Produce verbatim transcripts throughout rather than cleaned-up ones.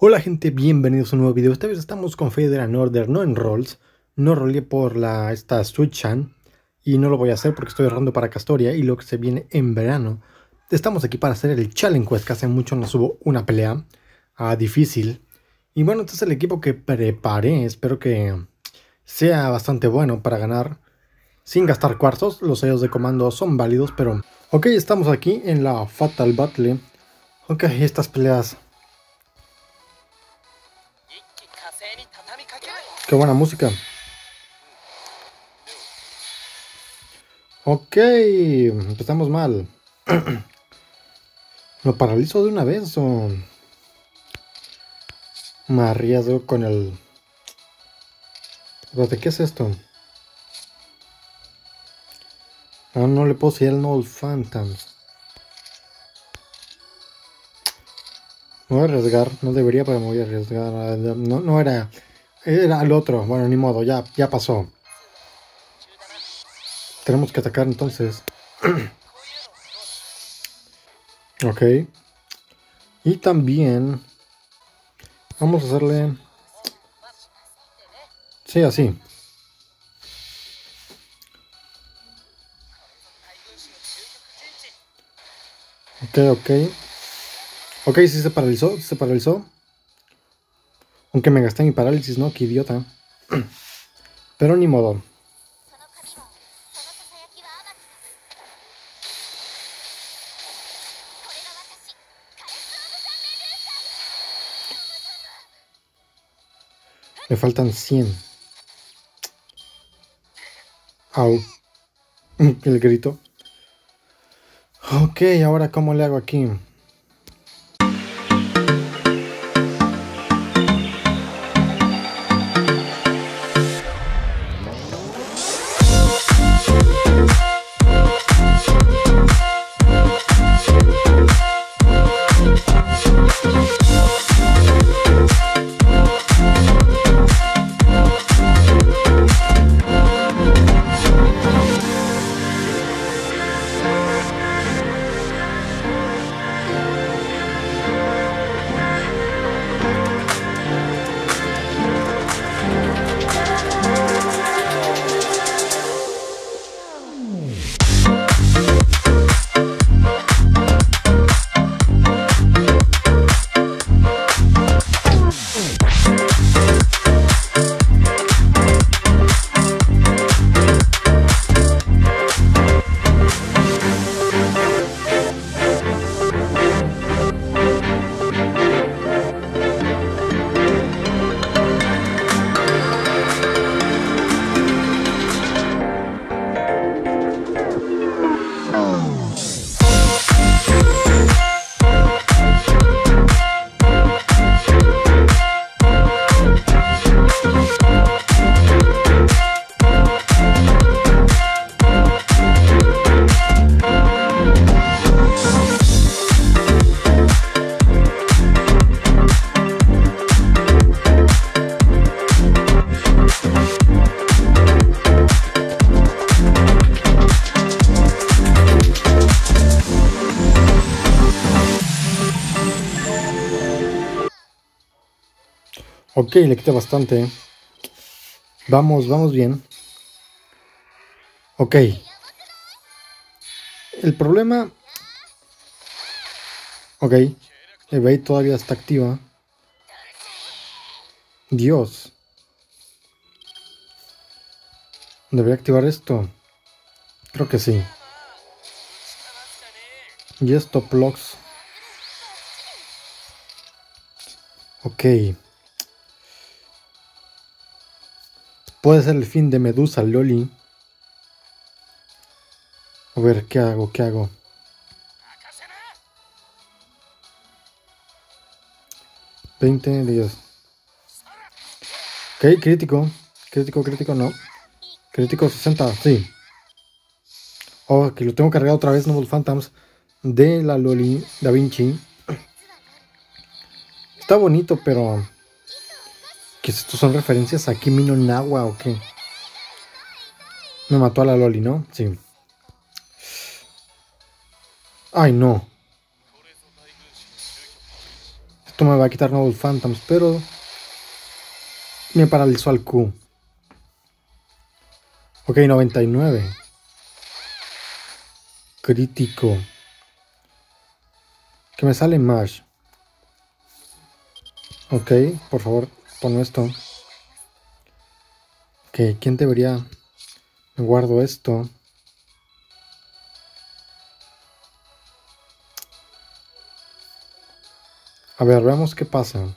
Hola gente, bienvenidos a un nuevo video. Esta vez estamos con Federal Order, no en Rolls. No roleé por la, esta Switch-Chan y no lo voy a hacer porque estoy ahorrando para Castoria y lo que se viene en verano. Estamos aquí para hacer el Challenge Quest, que hace mucho no subo una pelea uh, difícil. Y bueno, este es el equipo que preparé, espero que sea bastante bueno para ganar sin gastar cuarzos. Los sellos de comando son válidos, pero... Ok, estamos aquí en la Fatal Battle. Ok, estas peleas... Qué buena música. Ok, empezamos mal. ¿Lo paralizo de una vez o me arriesgo con el... ¿De qué es esto? Ah, no le puedo seguir el Null Phantoms. Me voy a arriesgar, no debería, pero me voy a arriesgar. No, no era... Era el otro, bueno, ni modo, ya, ya pasó. Tenemos que atacar entonces. Ok. Y también... Vamos a hacerle... Sí, así. Ok, ok. Ok, sí se paralizó, sí se paralizó. Aunque me gasté mi parálisis, ¿no? Qué idiota. Pero ni modo. Me faltan cien. Au. El grito. Ok, ahora ¿cómo le hago aquí? Ok, le quité bastante. Vamos, vamos bien. Ok. El problema... Ok. Evade todavía está activa. Dios. ¿Debería activar esto? Creo que sí. Y esto, blocks. Ok. Puede ser el fin de Medusa Loli. A ver, ¿qué hago? ¿Qué hago? veinte, diez. Ok, crítico. Crítico, crítico, no. Crítico sesenta, sí. Oh, que lo tengo cargado otra vez, Noble Phantoms. De la Loli Da Vinci. Está bonito, pero... ¿Qué es esto? ¿Son referencias a Kimi no Nawa o qué? Me mató a la Loli, ¿no? Sí. Ay, no. Esto me va a quitar nuevos Phantoms, pero me paralizó al Q. Ok, noventa y nueve. Crítico. Que me sale Mash. Ok, por favor, pon esto. Ok, ¿quién debería? Me guardo esto. A ver, veamos qué pasa.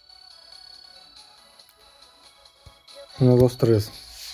Uno, dos, tres.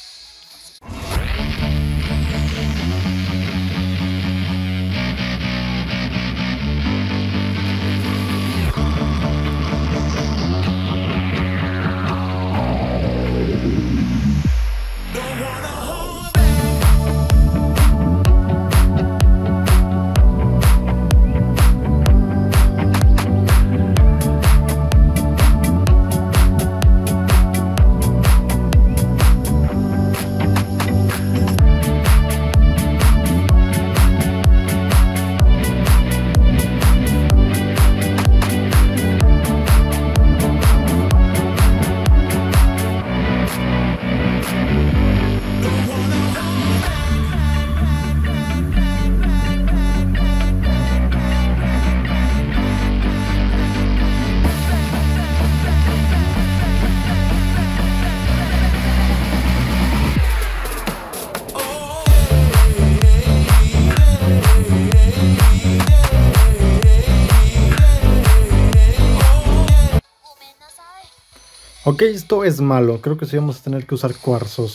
Ok, esto es malo. Creo que sí vamos a tener que usar cuarzos.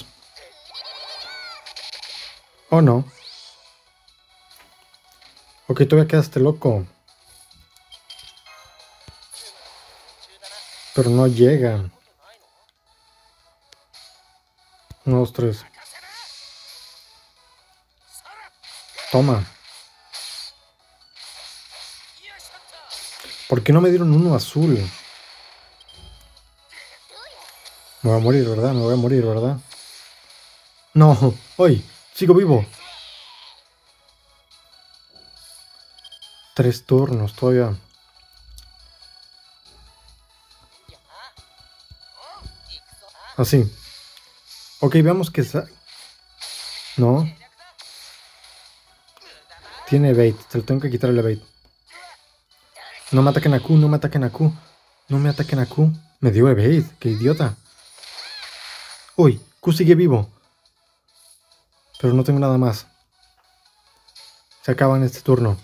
¿O no? Ok, todavía quedaste loco. Pero no llega. Uno, dos, tres. Toma. ¿Por qué no me dieron uno azul? Me voy a morir, ¿verdad? Me voy a morir, ¿verdad? No. ¡Hoy! ¡Sigo vivo! Tres turnos todavía. Así. Ok, veamos que... No. Tiene bait. Se lo tengo que quitar el bait. No me ataquen a Q, no me ataquen a Q. No me ataquen a Q. Me dio evade, qué idiota. Uy, Q sigue vivo. Pero no tengo nada más. Se acaba en este turno.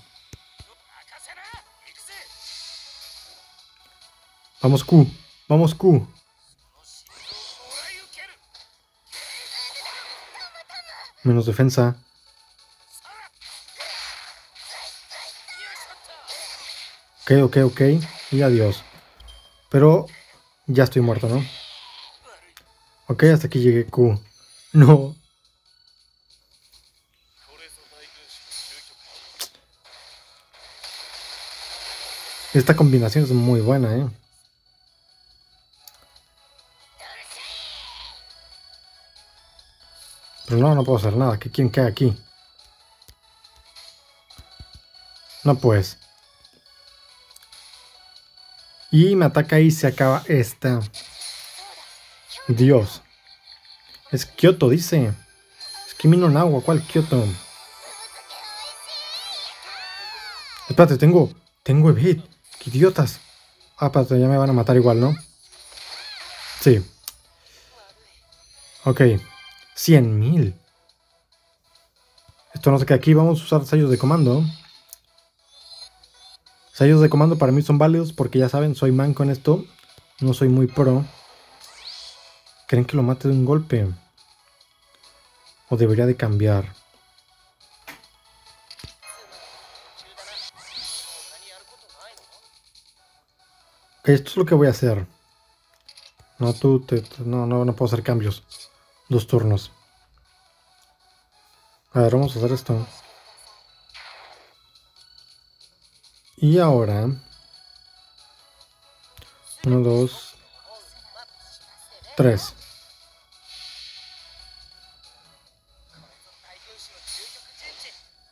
Vamos Q, vamos Q. Menos defensa. Ok, ok, ok. Y adiós. Pero ya estoy muerto, ¿no? Ok, hasta aquí llegué Q. No. Esta combinación es muy buena, ¿eh? Pero no, no puedo hacer nada. ¿Qué quién queda aquí? No, pues. Y me ataca y se acaba esta. Dios. Es Kyoto, dice. Es Kimi no Nawa. ¿Cuál Kyoto? Espérate, tengo... Tengo evade. ¡Qué idiotas! Ah, espérate, ya me van a matar igual, ¿no? Sí. Ok. cien mil. Esto no sé qué. Aquí vamos a usar sellos de comando. Sellos de comando para mí son válidos porque ya saben, soy manco en esto. No soy muy pro. ¿Creen que lo mate de un golpe? ¿O debería de cambiar? Ok, esto es lo que voy a hacer. No, tú, te, te- no, no, no puedo hacer cambios. Dos turnos. A ver, vamos a hacer esto. Y ahora... Uno, dos, tres.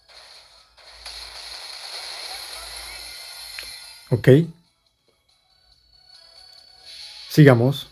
Ok. Sigamos.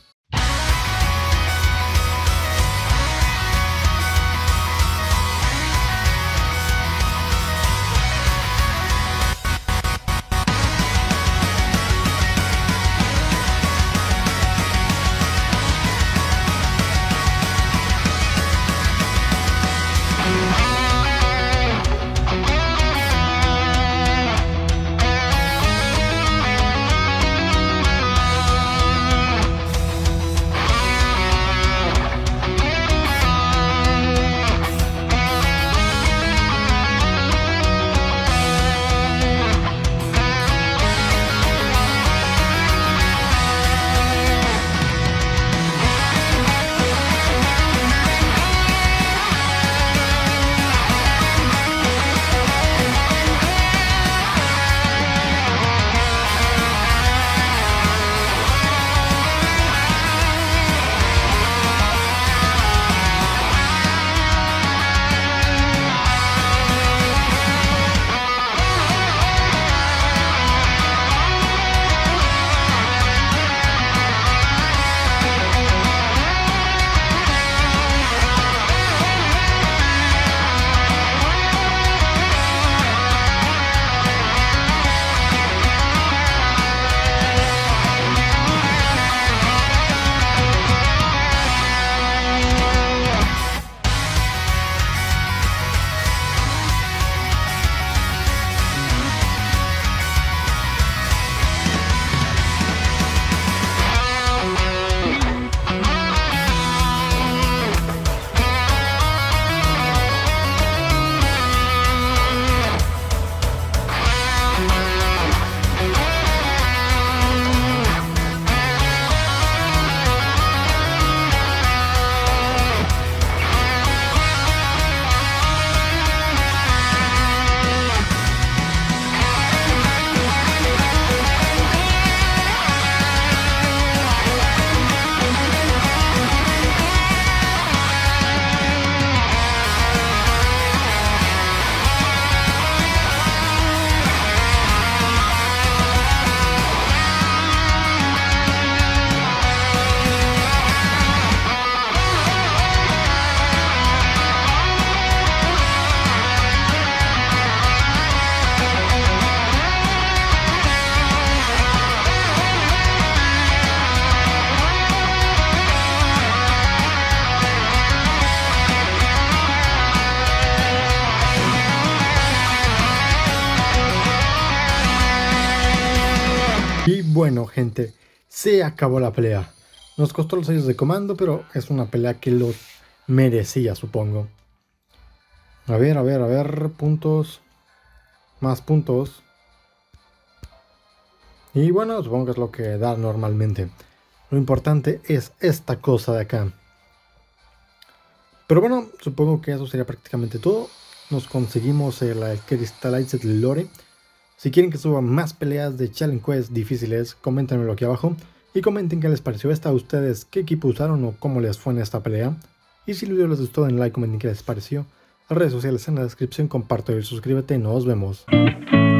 Y bueno, gente, se acabó la pelea. Nos costó los sellos de comando, pero es una pelea que lo merecía, supongo. A ver, a ver, a ver, puntos. Más puntos. Y bueno, supongo que es lo que da normalmente. Lo importante es esta cosa de acá. Pero bueno, supongo que eso sería prácticamente todo. Nos conseguimos el, el Crystallized Lore. Si quieren que suba más peleas de Challenge Quest difíciles, coméntenmelo aquí abajo. Y comenten qué les pareció esta a ustedes, qué equipo usaron o cómo les fue en esta pelea. Y si el video les gustó, den like, comenten qué les pareció. Las redes sociales en la descripción, comparte y suscríbete. Nos vemos.